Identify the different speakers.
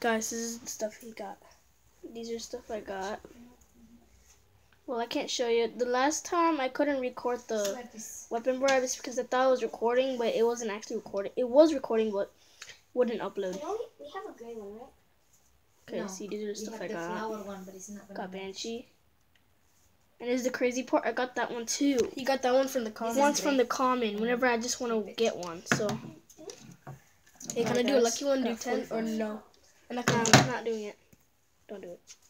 Speaker 1: Guys, this is the stuff he got. These are stuff I got. Well, I can't show you. The last time I couldn't record the weapon bar just because I thought it was recording, but it wasn't actually recording. It was recording, but wouldn't upload.
Speaker 2: We have a gray one, right?
Speaker 1: Okay,
Speaker 2: No,
Speaker 1: see, these are the stuff I got.
Speaker 2: Flower one, but it's not
Speaker 1: Got Banshee. And this is the crazy part. I got that one too. You got that one from the common. One's from the common. Whenever I just want to get one, so. Hey, can I do a lucky one? Do 10 or no? I'm not doing it. Don't do it.